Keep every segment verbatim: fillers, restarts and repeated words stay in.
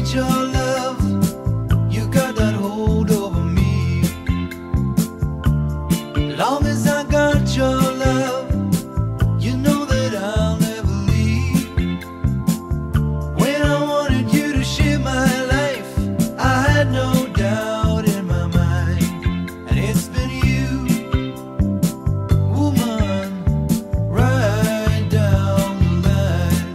need your love. You got that hold over me. Long as I got your love, you know that I'll never leave. When I wanted you to share my life, I had no doubt in my mind. And it's been you, woman, right down the line.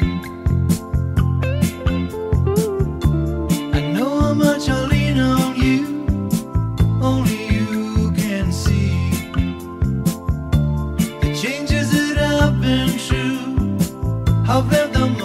I know how much I lean on you, only you can see the changes that I've been through. I've left them